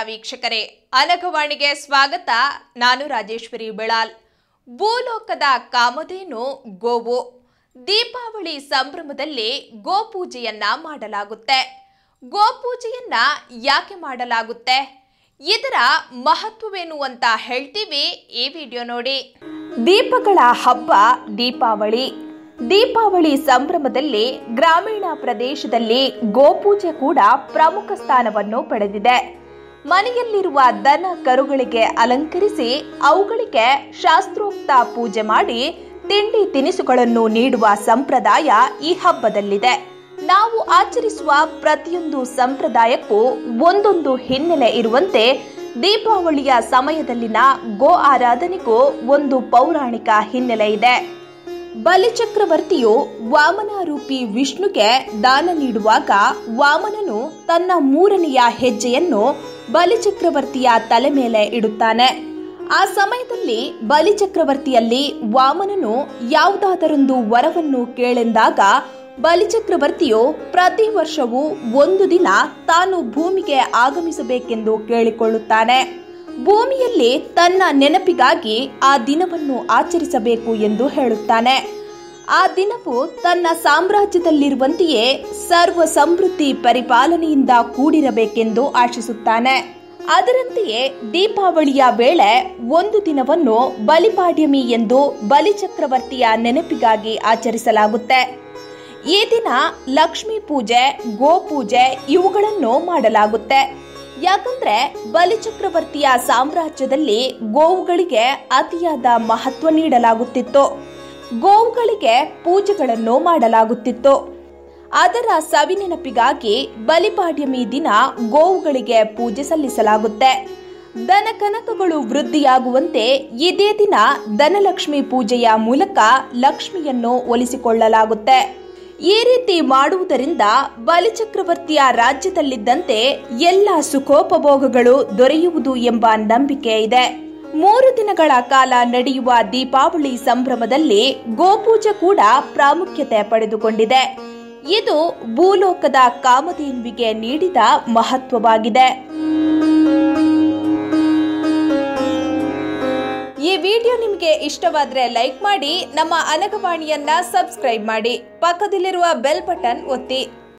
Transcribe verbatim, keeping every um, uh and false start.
ವೀಕ್ಷಕರೇ, ಅನಘವಾಣಿಗೆ ಸ್ವಾಗತ. ನಾನು ರಾಜೇಶ್ವರಿ ಬೆಳಾಲ್. ಭೂಲೋಕದ ಕಾಮಧೇನು ಗೋವು. ದೀಪಾವಳಿ ಸಂಭ್ರಮದಲ್ಲಿ ಗೋಪೂಜೆಯನ್ನ ಮಾಡಲಾಗುತ್ತೆ. ಗೋಪೂಜೆಯನ್ನ ಯಾಕೆ ಮಾಡಲಾಗುತ್ತೆ, ಇದರ ಮಹತ್ವವೇನು ಅಂತ ಹೇಳ್ತೀವಿ, ಈ ವಿಡಿಯೋ ನೋಡಿ. ದೀಪಗಳ ಹಬ್ಬ ದೀಪಾವಳಿ. ದೀಪಾವಳಿ ಸಂಭ್ರಮದಲ್ಲಿ ಗ್ರಾಮೀಣ ಪ್ರದೇಶದಲ್ಲಿ ಗೋಪೂಜೆ ಕೂಡ ಪ್ರಮುಖ ಸ್ಥಾನವನ್ನು ಪಡೆದಿದೆ. ಮನೆಯಲ್ಲಿರುವ ದನ ಕರುಗಳಿಗೆ ಅಲಂಕರಿಸಿ ಅವುಗಳಿಗೆ ಶಾಸ್ತ್ರೋಕ್ತ ಪೂಜೆ ಮಾಡಿ ತಿಂಡಿ ತಿನಿಸುಗಳನ್ನು ನೀಡುವ ಸಂಪ್ರದಾಯ ಈ ಹಬ್ಬದಲ್ಲಿದೆ. ನಾವು ಆಚರಿಸುವ ಪ್ರತಿಯೊಂದು ಸಂಪ್ರದಾಯಕ್ಕೂ ಒಂದೊಂದು ಹಿನ್ನೆಲೆ ಇರುವಂತೆ ದೀಪಾವಳಿಯ ಸಮಯದಲ್ಲಿನ ಗೋ ಆರಾಧನೆಗೂ ಒಂದು ಪೌರಾಣಿಕ ಹಿನ್ನೆಲೆ ಇದೆ. ಬಲಿಚಕ್ರವರ್ತಿಯು ವಾಮನಾರೂಪಿ ವಿಷ್ಣುಗೆ ದಾನ ನೀಡುವಾಗ ವಾಮನನು ತನ್ನ ಮೂರನೆಯ ಹೆಜ್ಜೆಯನ್ನು ಬಲಿಚಕ್ರವರ್ತಿಯ ತಲೆ ಮೇಲೆ ಇಡುತ್ತಾನೆ. ಆ ಸಮಯದಲ್ಲಿ ಬಲಿಚಕ್ರವರ್ತಿಯಲ್ಲಿ ವಾಮನನು ಯಾವುದಾದರೊಂದು ವರವನ್ನು ಕೇಳೆಂದಾಗ ಬಲಿಚಕ್ರವರ್ತಿಯು ಪ್ರತಿ ವರ್ಷವೂ ಒಂದು ದಿನ ತಾನು ಭೂಮಿಗೆ ಆಗಮಿಸಬೇಕೆಂದು ಕೇಳಿಕೊಳ್ಳುತ್ತಾನೆ. ಭೂಮಿಯಲ್ಲಿ ತನ್ನ ನೆನಪಿಗಾಗಿ ಆ ದಿನವನ್ನು ಆಚರಿಸಬೇಕು ಎಂದು ಹೇಳುತ್ತಾನೆ. ಆ ದಿನವು ತನ್ನ ಸಾಮ್ರಾಜ್ಯದಲ್ಲಿರುವಂತೆಯೇ ಸರ್ವ ಸಮೃದ್ಧಿ ಪರಿಪಾಲನೆಯಿಂದ ಕೂಡಿರಬೇಕೆಂದು ಆಶಿಸುತ್ತಾನೆ. ಅದರಂತೆಯೇ ದೀಪಾವಳಿಯ ವೇಳೆ ಒಂದು ದಿನವನ್ನು ಬಲಿಪಾಡ್ಯಮಿ ಎಂದು ಬಲಿಚಕ್ರವರ್ತಿಯ ನೆನಪಿಗಾಗಿ ಆಚರಿಸಲಾಗುತ್ತೆ. ಈ ದಿನ ಲಕ್ಷ್ಮೀ ಪೂಜೆ, ಗೋಪೂಜೆ ಇವುಗಳನ್ನು ಮಾಡಲಾಗುತ್ತೆ. ಯಾಕಂದ್ರೆ ಬಲಿಚಕ್ರವರ್ತಿಯ ಸಾಮ್ರಾಜ್ಯದಲ್ಲಿ ಗೋವುಗಳಿಗೆ ಅತಿಯಾದ ಮಹತ್ವ ನೀಡಲಾಗುತ್ತಿತ್ತು. ಗೋವುಗಳಿಗೆ ಪೂಜೆಗಳನ್ನು ಮಾಡಲಾಗುತ್ತಿತ್ತು. ಅದರ ಸವಿನೆನಪಿಗಾಗಿ ಬಲಿಪಾಡ್ಯಮಿ ದಿನ ಗೋವುಗಳಿಗೆ ಪೂಜೆ ಸಲ್ಲಿಸಲಾಗುತ್ತೆ. ದನ ಕನಕಗಳು ವೃದ್ಧಿಯಾಗುವಂತೆ ಇದೇ ದಿನ ಧನಲಕ್ಷ್ಮಿ ಪೂಜೆಯ ಮೂಲಕ ಲಕ್ಷ್ಮಿಯನ್ನು ಒಲಿಸಿಕೊಳ್ಳಲಾಗುತ್ತೆ. ಈ ರೀತಿ ಮಾಡುವುದರಿಂದ ಬಲಿಚಕ್ರವರ್ತಿಯ ರಾಜ್ಯದಲ್ಲಿದ್ದಂತೆ ಎಲ್ಲ ಸುಖೋಪಭೋಗಗಳು ದೊರೆಯುವುದು ಎಂಬ ನಂಬಿಕೆ ಇದೆ. ಮೂರು ದಿನಗಳ ಕಾಲ ನಡೆಯುವ ದೀಪಾವಳಿ ಸಂಭ್ರಮದಲ್ಲಿ ಗೋಪೂಜೆ ಕೂಡ ಪ್ರಾಮುಖ್ಯತೆ ಪಡೆದುಕೊಂಡಿದೆ. ಇದು ಭೂಲೋಕದ ಕಾಮಧೇನುವಿಗೆ ನೀಡಿದ ಮಹತ್ವವಾಗಿದೆ. ಈ ವಿಡಿಯೋ ನಿಮಗೆ ಇಷ್ಟವಾದ್ರೆ ಲೈಕ್ ಮಾಡಿ, ನಮ್ಮ ಅನಘವಾಣಿಯನ್ನ ಸಬ್ಸ್ಕ್ರೈಬ್ ಮಾಡಿ, ಪಕ್ಕದಲ್ಲಿರುವ ಬೆಲ್ ಬಟನ್ ಒತ್ತಿ.